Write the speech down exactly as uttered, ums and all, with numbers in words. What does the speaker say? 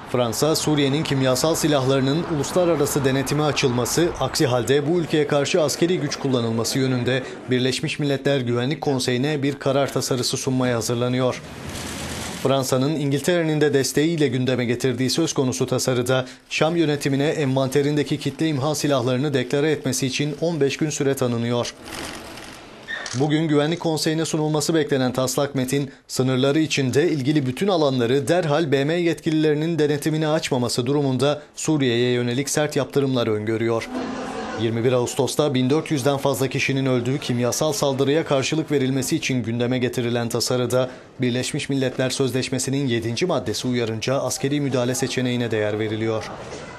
Fransa, Suriye'nin kimyasal silahlarının uluslararası denetime açılması, aksi halde bu ülkeye karşı askeri güç kullanılması yönünde Birleşmiş Milletler Güvenlik Konseyi'ne bir karar tasarısı sunmaya hazırlanıyor. Fransa'nın İngiltere'nin de desteğiyle gündeme getirdiği söz konusu tasarıda Şam yönetimine envanterindeki kitle imha silahlarını deklare etmesi için on beş gün süre tanınıyor. Bugün Güvenlik Konseyi'ne sunulması beklenen taslak metin, sınırları içinde ilgili bütün alanları derhal B M yetkililerinin denetimine açmaması durumunda Suriye'ye yönelik sert yaptırımlar öngörüyor. yirmi bir Ağustos'ta bin dört yüzden fazla kişinin öldüğü kimyasal saldırıya karşılık verilmesi için gündeme getirilen tasarıda Birleşmiş Milletler Sözleşmesi'nin yedinci maddesi uyarınca askeri müdahale seçeneğine de yer veriliyor.